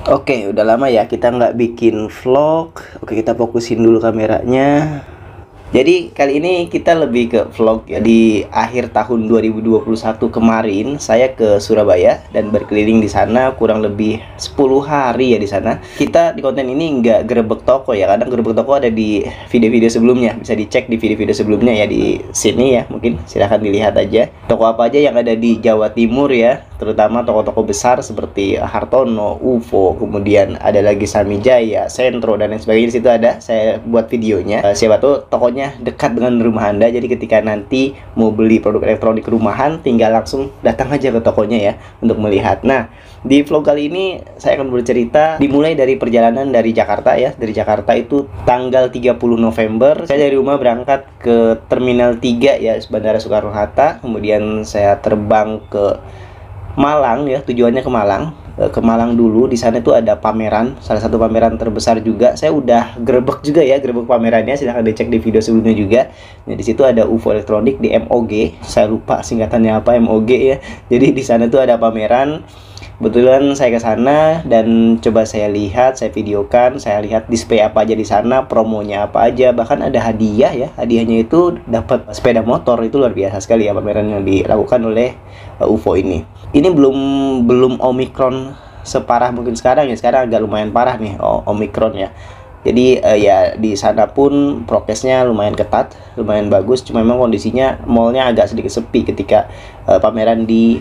Oke, udah lama ya kita nggak bikin vlog. Oke, kita fokusin dulu kameranya. Jadi kali ini kita lebih ke vlog ya. Di akhir tahun 2021 kemarin saya ke Surabaya dan berkeliling di sana kurang lebih 10 hari ya di sana. Kita di konten ini nggak gerebek toko ya. Kadang gerebek toko ada di video-video sebelumnya. Bisa dicek di video-video sebelumnya ya di sini ya. Mungkin silahkan dilihat aja. Toko apa aja yang ada di Jawa Timur ya. Terutama toko-toko besar seperti Hartono, UFO, kemudian ada lagi Samijaya, Sentro dan lain sebagainya. Di situ ada saya buat videonya. Siapa tuh tokonya dekat dengan rumah Anda, jadi ketika nanti mau beli produk elektronik rumahan tinggal langsung datang aja ke tokonya ya untuk melihat. Nah, di vlog kali ini saya akan bercerita dimulai dari perjalanan dari Jakarta ya. Dari Jakarta itu tanggal 30 November saya dari rumah berangkat ke Terminal 3 ya, Bandara Soekarno-Hatta. Kemudian saya terbang ke Malang ya, tujuannya ke Malang. Ke Malang dulu, di sana itu ada pameran, salah satu pameran terbesar juga. Saya udah grebek juga ya, grebek pamerannya, silahkan dicek di video sebelumnya juga. Nah, di situ ada UFO elektronik di MOG. Saya lupa singkatannya apa, MOG ya. Jadi di sana tuh ada pameran. Kebetulan saya ke sana dan coba saya lihat, saya videokan, saya lihat display apa aja di sana, promonya apa aja, bahkan ada hadiah ya. Hadiahnya itu dapat sepeda motor. Itu luar biasa sekali ya pameran yang dilakukan oleh UFO ini. Ini belum Omicron separah mungkin sekarang ya. Sekarang agak lumayan parah nih Omicron ya. Jadi ya di sana pun prokesnya lumayan ketat, lumayan bagus. Cuma memang kondisinya mallnya agak sedikit sepi ketika pameran di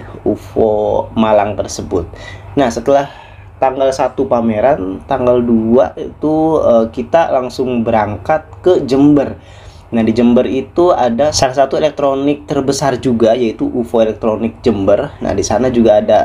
UFO Malang tersebut. Nah, setelah tanggal 1 pameran, tanggal 2 itu kita langsung berangkat ke Jember. Nah, di Jember itu ada salah satu elektronik terbesar juga, yaitu UFO Elektronik Jember. Nah, di sana juga ada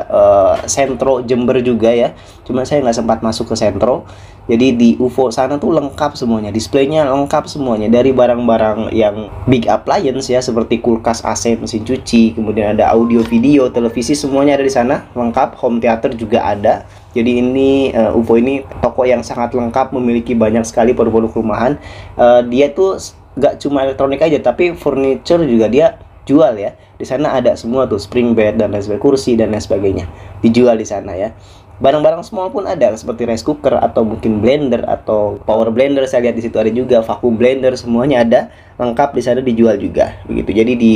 Sentro Jember juga ya. Cuma saya nggak sempat masuk ke Sentro. Jadi di UFO sana tuh lengkap semuanya, displaynya lengkap semuanya. Dari barang-barang yang big appliance ya, seperti kulkas, AC, mesin cuci. Kemudian ada audio, video, televisi, semuanya ada di sana, lengkap. Home theater juga ada. Jadi ini UFO ini toko yang sangat lengkap, memiliki banyak sekali produk-produk rumahan. Dia tuh nggak cuma elektronik aja, tapi furniture juga dia jual ya. Di sana ada semua tuh, spring bed dan lain sebagainya, kursi dan lain sebagainya dijual di sana ya. Barang-barang small pun ada, seperti rice cooker atau mungkin blender atau power blender. Saya lihat di situ ada juga vacuum blender, semuanya ada lengkap di sana, dijual juga begitu. Jadi di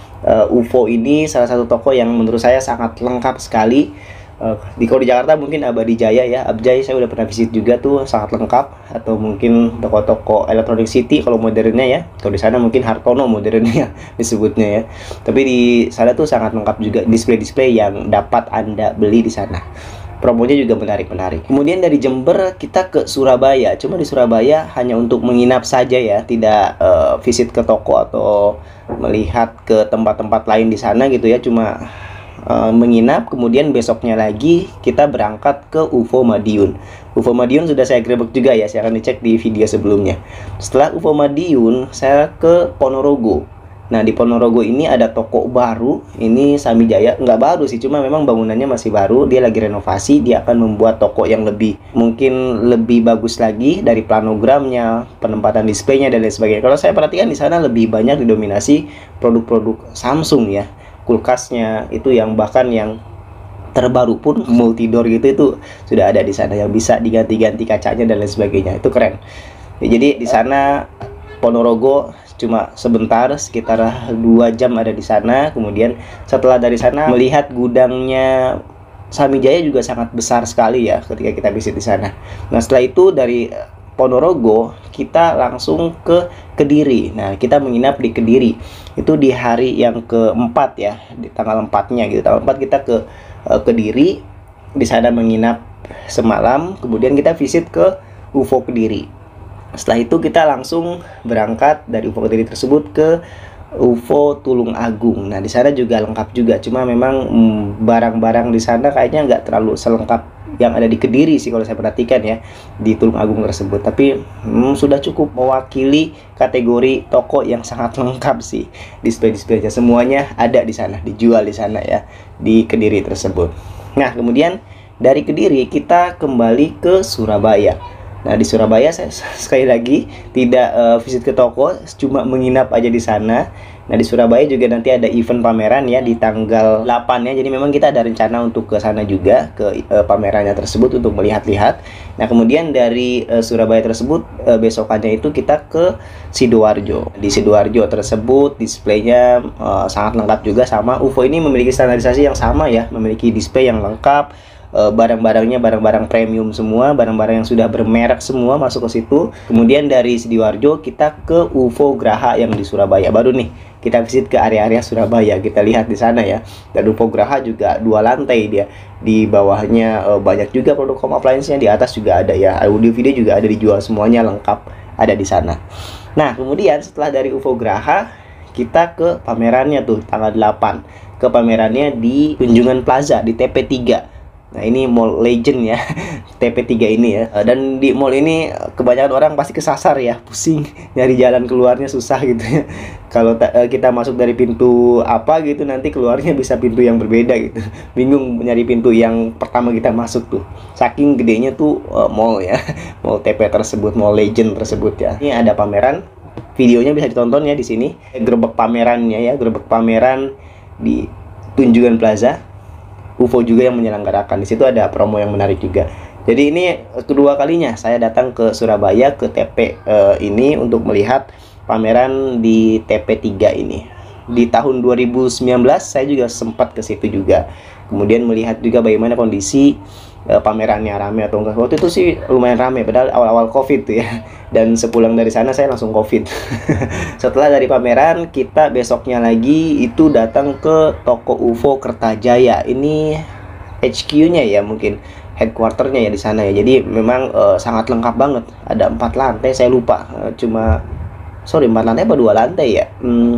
UFO ini salah satu toko yang menurut saya sangat lengkap sekali. Kalau di Jakarta mungkin Abadi Jaya ya, Abjay saya udah pernah visit juga tuh, sangat lengkap. Atau mungkin toko-toko Electronic City kalau modernnya ya. Kalau di sana mungkin Hartono modernnya disebutnya ya. Tapi di sana tuh sangat lengkap juga, display-display yang dapat Anda beli di sana. Promonya juga menarik-menarik. Kemudian dari Jember kita ke Surabaya. Cuma di Surabaya hanya untuk menginap saja ya, tidak visit ke toko atau melihat ke tempat-tempat lain di sana gitu ya. Cuma menginap, kemudian besoknya lagi kita berangkat ke UFO Madiun. UFO Madiun sudah saya grebek juga ya, saya akan dicek di video sebelumnya. Setelah UFO Madiun, saya ke Ponorogo. Nah, di Ponorogo ini ada toko baru, ini Samijaya, nggak baru sih, cuma memang bangunannya masih baru, dia lagi renovasi, dia akan membuat toko yang mungkin lebih bagus lagi dari planogramnya, penempatan displaynya dan lain sebagainya. Kalau saya perhatikan di sana lebih banyak didominasi produk-produk Samsung ya. Kulkasnya itu yang bahkan yang terbaru pun multidor gitu itu sudah ada di sana, yang bisa diganti-ganti kacanya dan lain sebagainya. Itu keren. Ya, jadi di sana Ponorogo cuma sebentar, sekitar 2 jam ada di sana. Kemudian setelah dari sana melihat gudangnya Samijaya juga sangat besar sekali ya ketika kita visit di sana. Nah, setelah itu dari Ponorogo kita langsung ke Kediri. Nah, kita menginap di Kediri itu di hari yang keempat ya, di tanggal 4-nya gitu. Tanggal 4 kita ke Kediri, di sana menginap semalam, kemudian kita visit ke UFO Kediri. Setelah itu kita langsung berangkat dari UFO Kediri tersebut ke UFO Tulung Agung. Nah, di sana juga lengkap juga, cuma memang barang-barang di sana kayaknya nggak terlalu selengkap yang ada di Kediri sih kalau saya perhatikan ya, di Tulung Agung tersebut. Tapi sudah cukup mewakili kategori toko yang sangat lengkap sih. Display-displaynya semuanya ada di sana, dijual di sana ya, di Kediri tersebut. Nah, kemudian dari Kediri kita kembali ke Surabaya. Nah, di Surabaya saya sekali lagi tidak visit ke toko, cuma menginap aja di sana. Nah, di Surabaya juga nanti ada event pameran ya di tanggal 8 ya. Jadi memang kita ada rencana untuk ke sana juga, ke pamerannya tersebut untuk melihat-lihat. Nah, kemudian dari Surabaya tersebut besokannya itu kita ke Sidoarjo. Di Sidoarjo tersebut displaynya sangat lengkap juga, sama UFO ini memiliki standarisasi yang sama ya, memiliki display yang lengkap. Barang-barangnya barang-barang premium semua, barang-barang yang sudah bermerek semua masuk ke situ. Kemudian dari Sidoarjo kita ke UFO Graha yang di Surabaya. Baru nih kita visit ke area-area Surabaya, kita lihat di sana ya. Dan UFO Graha juga 2 lantai dia. Di bawahnya banyak juga produk home appliance-nya, di atas juga ada ya. Audio video juga ada dijual, semuanya lengkap ada di sana. Nah, kemudian setelah dari UFO Graha kita ke pamerannya tuh tanggal 8. Ke pamerannya di Tunjungan Plaza di TP3. Nah, ini mall legend ya, TP3 ini ya. Dan di mall ini kebanyakan orang pasti kesasar ya, pusing nyari jalan keluarnya susah gitu ya. Kalau kita masuk dari pintu apa gitu, nanti keluarnya bisa pintu yang berbeda gitu. Bingung nyari pintu yang pertama kita masuk tuh. Saking gedenya tuh mall ya, mall TP tersebut, mall legend tersebut ya. Ini ada pameran, videonya bisa ditonton ya di sini. Gerbek pamerannya ya, gerbek pameran di Tunjungan Plaza. UFO juga yang menyelenggarakan. Di situ ada promo yang menarik juga. Jadi ini kedua kalinya saya datang ke Surabaya, ke TP ini untuk melihat pameran di TP3 ini. Di tahun 2019 saya juga sempat ke situ juga. Kemudian melihat juga bagaimana kondisi pamerannya rame atau enggak. Waktu itu sih lumayan rame, padahal awal-awal COVID tuh ya. Dan sepulang dari sana saya langsung COVID. Setelah dari pameran, kita besoknya lagi itu datang ke toko UFO Kertajaya. Ini HQ-nya ya, mungkin headquarter-nya ya di sana ya. Jadi memang sangat lengkap banget. Ada 4 lantai, saya lupa. 4 lantai apa 2 lantai ya?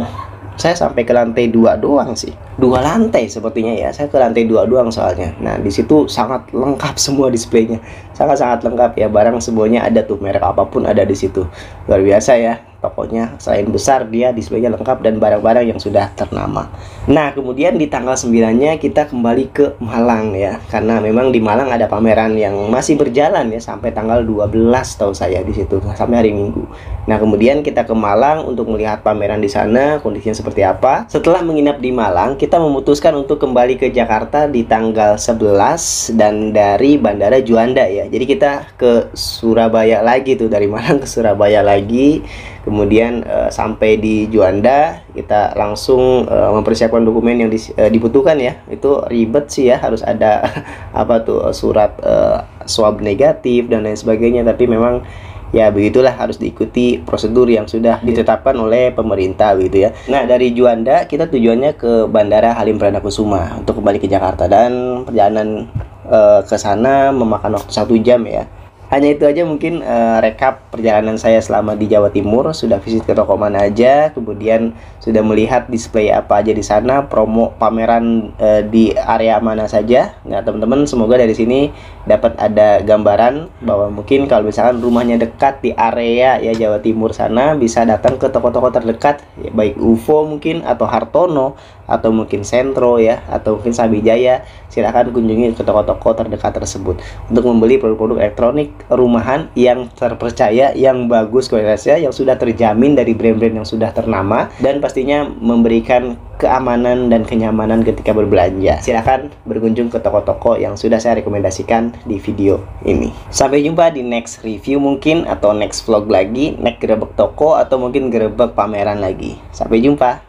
Saya sampai ke lantai 2 doang sih. 2 lantai sepertinya ya. Saya ke lantai 2 doang soalnya. Nah, di situ sangat lengkap semua displaynya. Sangat-sangat lengkap ya. Barang semuanya ada tuh, merek apapun ada di situ. Luar biasa ya. Tokonya selain besar, dia displaynya lengkap dan barang-barang yang sudah ternama. Nah, kemudian di tanggal 9-nya kita kembali ke Malang ya. Karena memang di Malang ada pameran yang masih berjalan ya sampai tanggal 12 tahu saya di situ, sampai hari Minggu. Nah, kemudian kita ke Malang untuk melihat pameran di sana, kondisinya seperti apa. Setelah menginap di Malang, kita memutuskan untuk kembali ke Jakarta di tanggal 11 dan dari Bandara Juanda ya. Jadi kita ke Surabaya lagi tuh, dari Malang ke Surabaya lagi. Kemudian sampai di Juanda, kita langsung mempersiapkan dokumen yang dibutuhkan ya. Itu ribet sih ya, harus ada apa tuh, surat swab negatif dan lain sebagainya. Tapi memang ya begitulah, harus diikuti prosedur yang sudah ditetapkan oleh pemerintah gitu ya. Nah, dari Juanda kita tujuannya ke Bandara Halim Perdanakusuma untuk kembali ke Jakarta, dan perjalanan ke sana memakan waktu 1 jam ya. Hanya itu aja mungkin rekap perjalanan saya selama di Jawa Timur. Sudah visit ke toko mana aja, kemudian sudah melihat display apa aja di sana, promo pameran di area mana saja. Nah, teman-teman, semoga dari sini dapat ada gambaran bahwa mungkin kalau misalkan rumahnya dekat di area ya Jawa Timur sana, bisa datang ke toko-toko terdekat ya, baik UFO mungkin atau Hartono atau mungkin Sentro ya, atau mungkin Sabijaya. Silahkan kunjungi ke toko-toko terdekat tersebut untuk membeli produk-produk elektronik rumahan yang terpercaya, yang bagus kualitasnya, yang sudah terjamin dari brand-brand yang sudah ternama, dan pastinya memberikan keamanan dan kenyamanan ketika berbelanja. Silahkan berkunjung ke toko-toko yang sudah saya rekomendasikan di video ini. Sampai jumpa di next review mungkin, atau next vlog lagi, next gerebek toko, atau mungkin gerebek pameran lagi. Sampai jumpa.